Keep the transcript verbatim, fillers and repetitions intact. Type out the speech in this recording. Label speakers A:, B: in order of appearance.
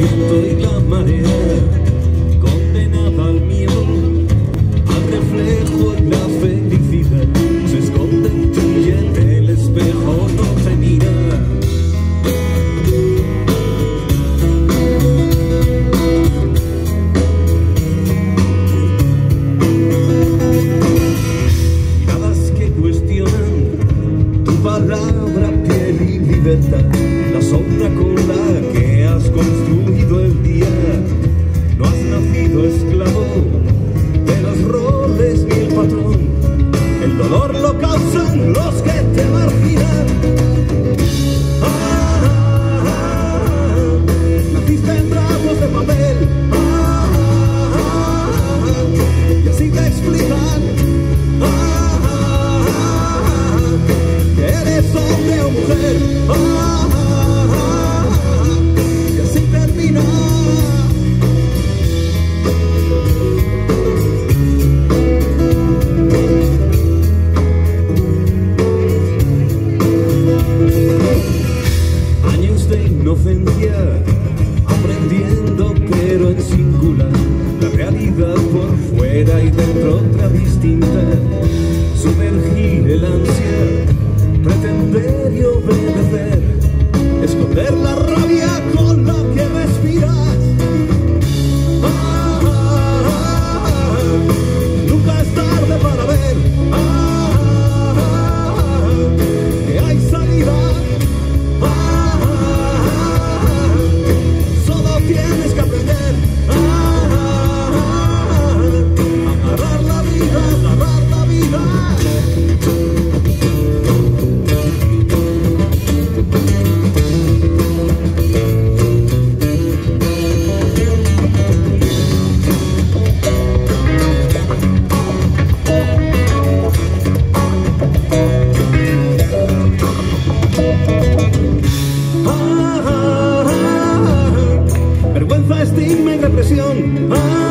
A: viento y la marea, condenada al miedo, al reflejo y la felicidad. Se esconde en ti y en el espejo no te mira. Miradas que cuestionan tu palabra, piel y libertad, la sombra con la que has construido el día. No has nacido esclavo de los roles ni el patrón, el dolor lo causan los que te marginan. Ah, ah, ah, naciste en brazos de papel, ah, ah, ah, y así te explican ah, ah, ah, que eres hombre o mujer. Ah, ah, ah, y así termina. Inocencia, aprendiendo pero en singular, la realidad por fuera y dentro otra distinta, sumergir el ansia, pretender y obedecer, esconder la rabia con la que respiras. Ah, ah, ah, ah, nunca es tarde para ver ah, ah, ah, que hay salida. Tienes que aprender a agarrar la vida, agarrar la vida. Vergüenza, estigma y represión. Ah,